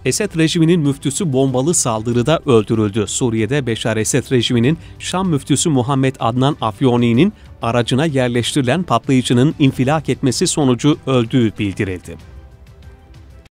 Esed rejiminin müftüsü bombalı saldırıda öldürüldü. Suriye'de Beşar Esed rejiminin Şam müftüsü Muhammed Adnan Afyoni'nin aracına yerleştirilen patlayıcının infilak etmesi sonucu öldüğü bildirildi.